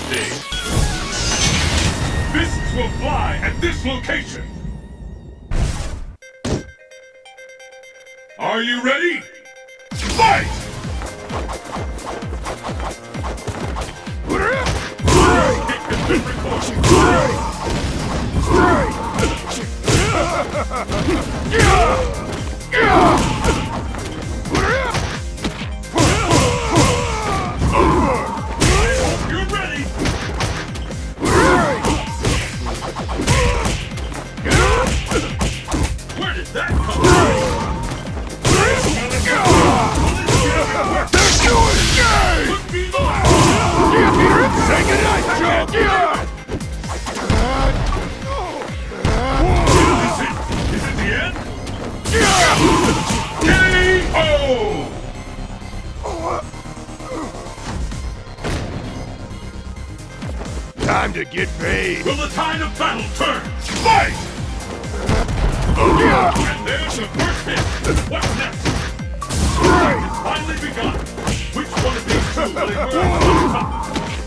stage. Fists will fly at this location. Are you ready? Fight! Where did that come from? Is it the end? KO! Time to get paid. Will the tide of battle turn? Fight! And there's the first hit. What's next? It's finally begun. Which one of these two will emerge on top?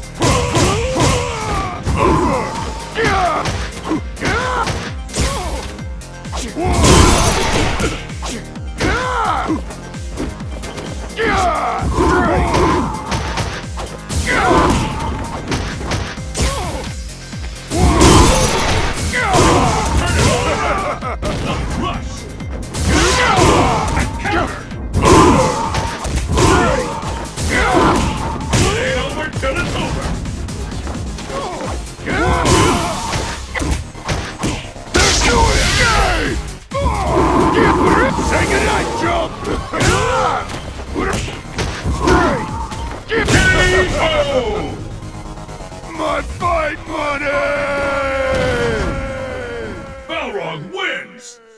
My fight money! Balrog wins!